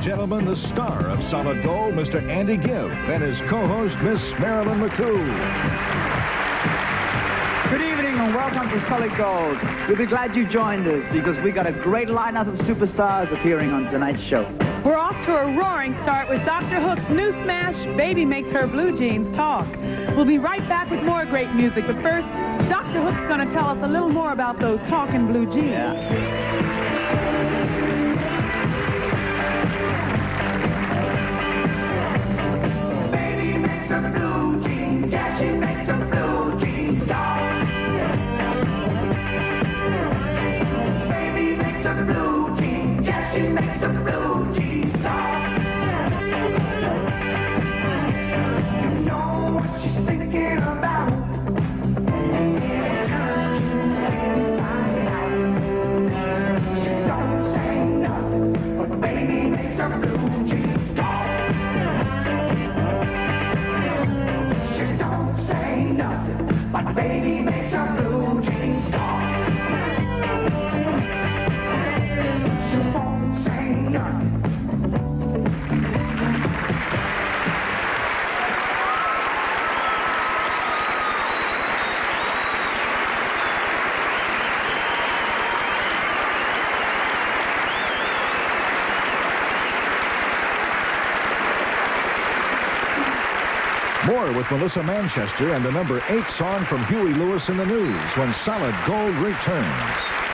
gentlemen, the star of Solid Gold, Mr. Andy Gibb, and his co-host, Miss Marilyn McCoo. Good evening and welcome to Solid Gold. You'll be glad you joined us because we got a great lineup of superstars appearing on tonight's show. We're off to a roaring start with Dr. Hook's new smash, Baby Makes Her Blue Jeans Talk. We'll be right back with more great music, but first, Dr. Hook's going to tell us a little more about those talking blue jeans. Yeah. More with Melissa Manchester and the number 8 song from Huey Lewis in the News when Solid Gold returns.